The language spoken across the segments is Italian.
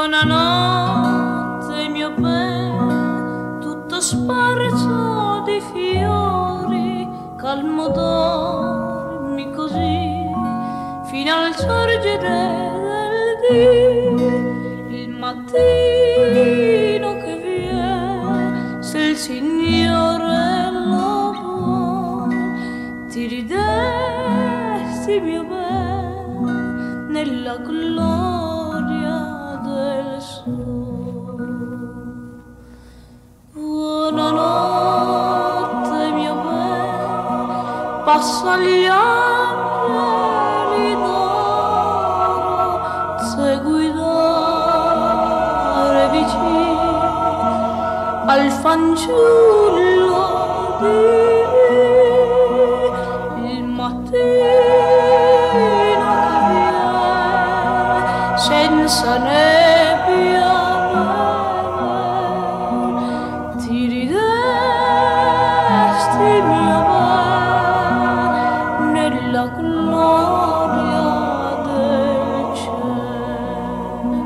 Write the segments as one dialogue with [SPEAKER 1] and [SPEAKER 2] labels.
[SPEAKER 1] Buonanotte mio bel, tutto sparso di fiori, calmo dormi così, fino al sorgere del dì, il mattino che viene, se il Signore lo vuole, ti ridesti mio bel, nella gloria del sole. Buonanotte mio bel, passa gli angeli d'oro, se guidare vicino al fanciullo di lì, il mattino che viene senza nebbia, ti ridesti mio bel, nella gloria del cielo.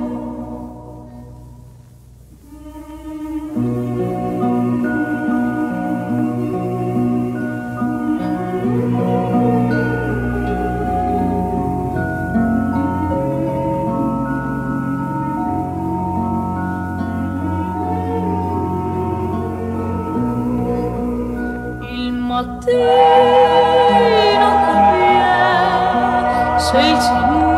[SPEAKER 1] Il mattino che viene, se il Signore